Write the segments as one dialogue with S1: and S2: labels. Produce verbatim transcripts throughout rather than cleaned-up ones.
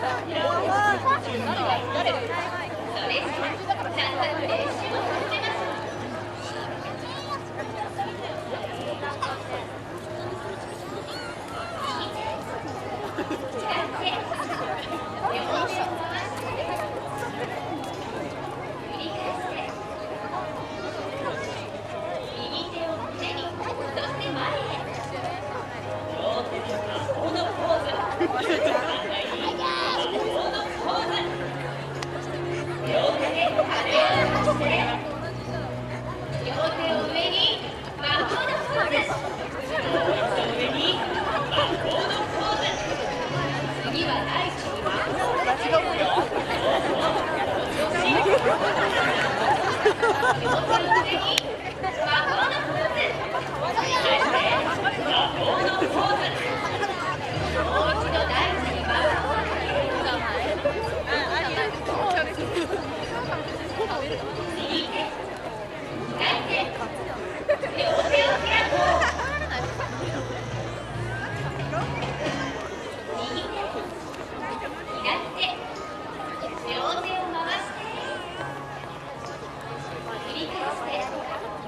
S1: 両手を回して繰り返して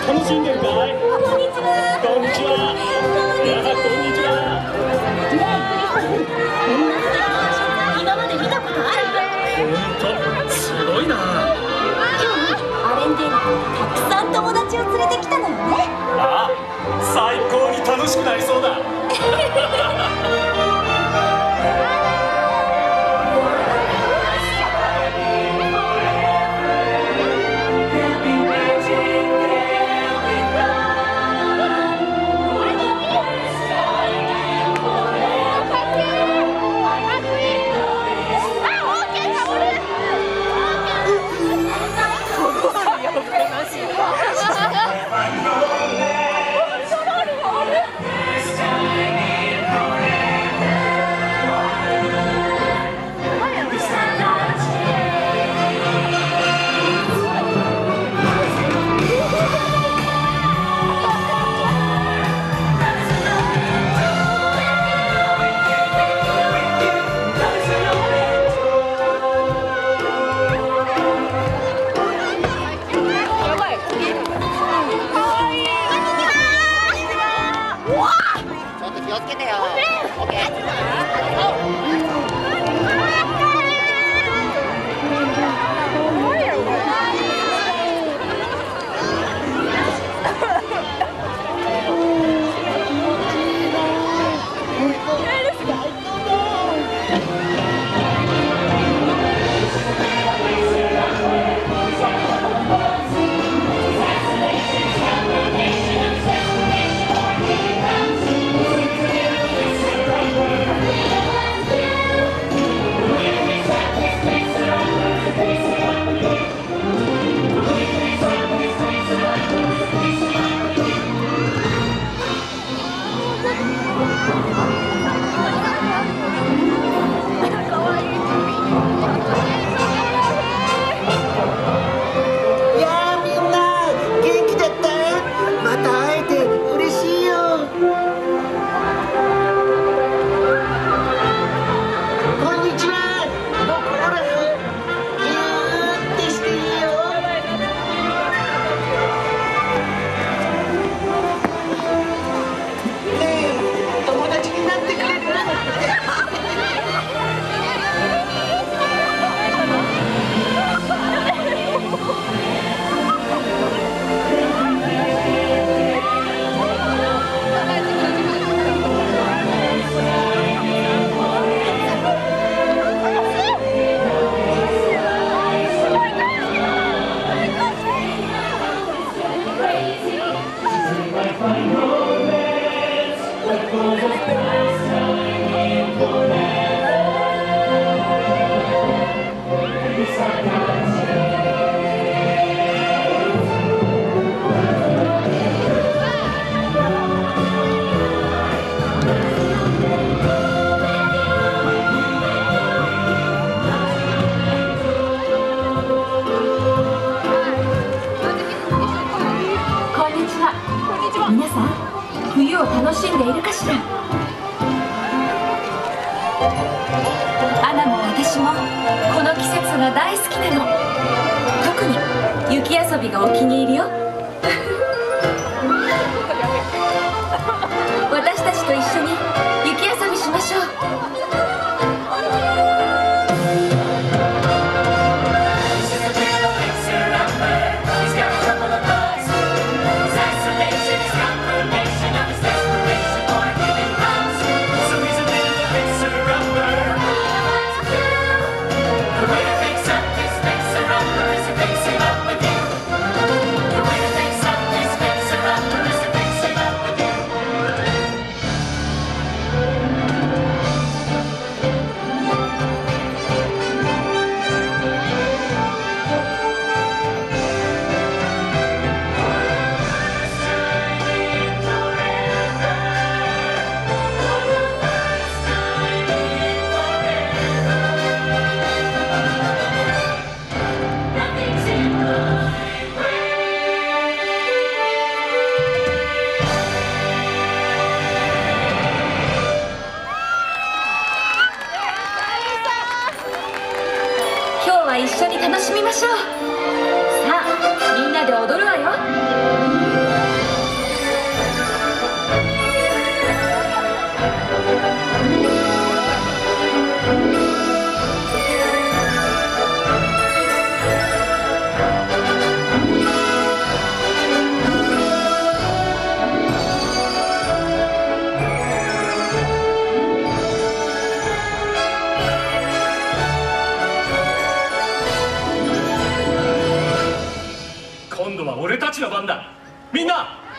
S1: 楽しんでるかい？こんにちは。こんにちは。いや、こんにちは。ねえ、クリスタル、こんな素敵な写真今まで見たことある？ほんと、すごいな。
S2: 今日アレンデール君たくさん友達を連れてきたのよね。
S1: ああ、最高に楽しくなりそうだ。
S3: 気をつけてよ。オッケー。
S2: 皆さん、冬を楽しんでいるかしら。アナも私もこの季節が大好きなの。特に雪遊びがお気に入りよ。私たちと一緒に雪遊びしましょう。一緒に楽しみましょう。さあ、みんなで踊るわよ。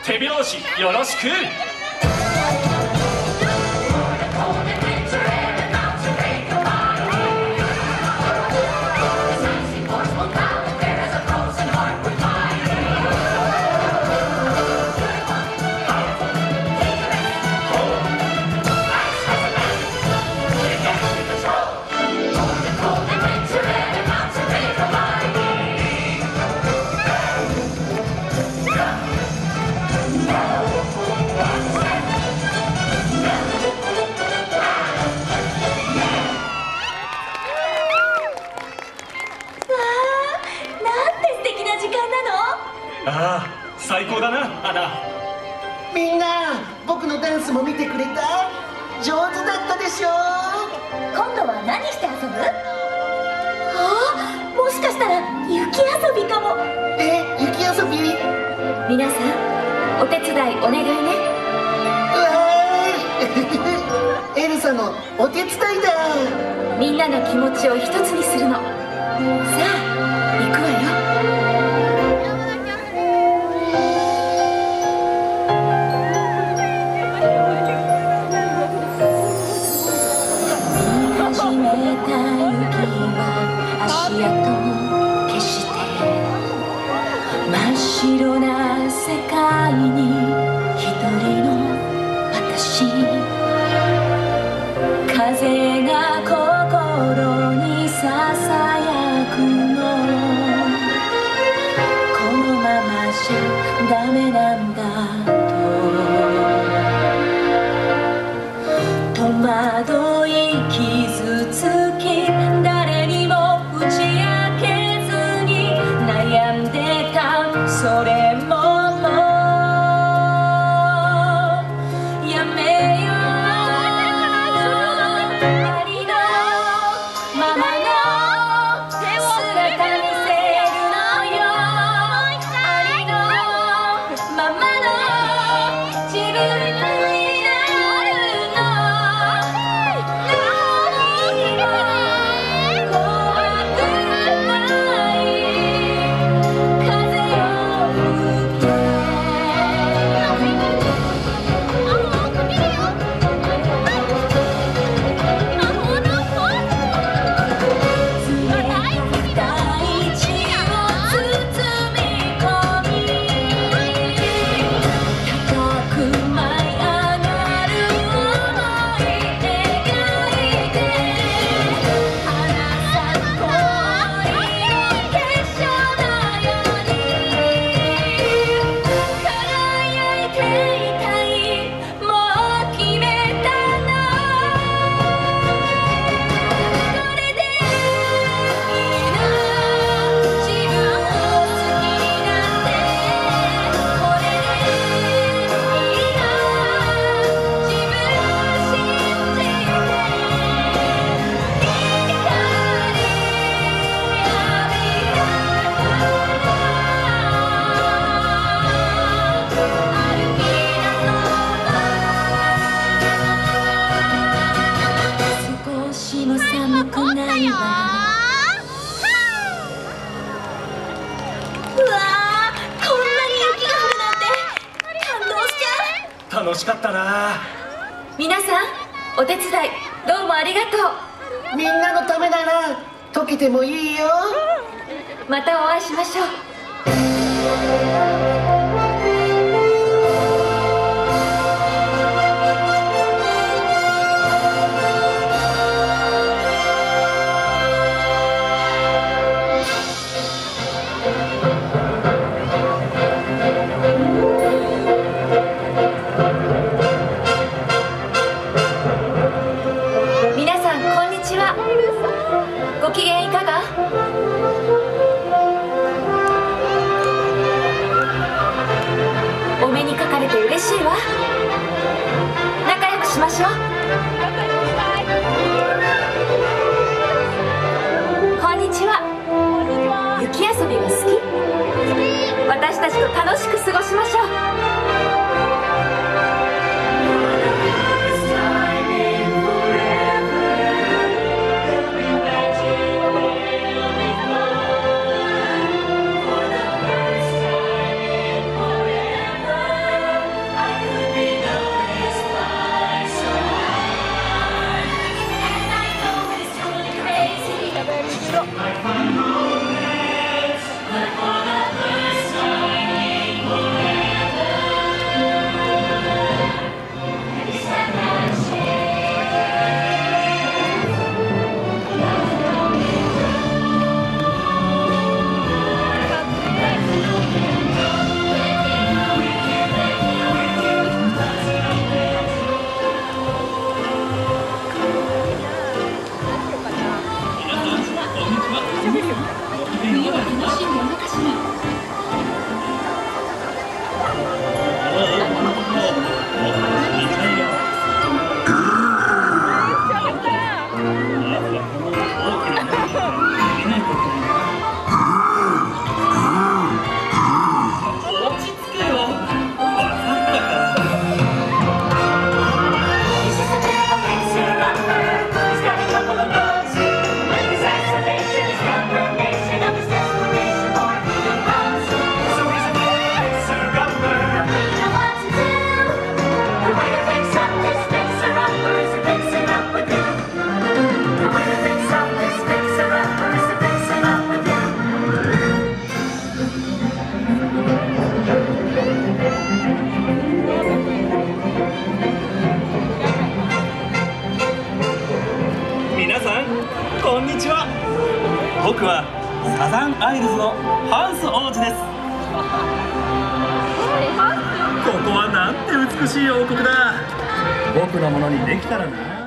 S4: 手拍子よろしく。
S5: ああ、最高だな、アナ。
S6: みんな、僕のダンスも見てくれた？上手だったでしょ？
S1: 今度は何して遊ぶ？ああ、もしかしたら雪遊びかも。
S6: え、雪遊び？
S2: 皆さん、お手伝いお願いね。
S6: うわーいエルサのお手伝いだ。
S2: みんなの気持ちを一つにするの。さあ、行くわよ。
S1: 白な世界に一人の私、風が心にささやくの、このままじゃダメなんだと戸惑い傷つき、誰にも打ち明けずに悩んでた。それももうやめよう。ありのままの姿見せるのよ。ありのままの自分になるの。怖くない風よ。
S5: 楽しかったな。
S2: 皆さん、お手伝いどうもありがと
S6: う。みんなのためなら溶けてもいいよ。
S2: またお会いしましょう。ご機嫌いかが？お目にかかれて嬉しいわ。仲良くしましょう。こんにちは。雪遊びが好き？私たちと楽しく過ごしましょう。
S4: 僕はサザンアイルズのハンス王子です。ここはなんて美しい王国だ。僕のものにできたらな。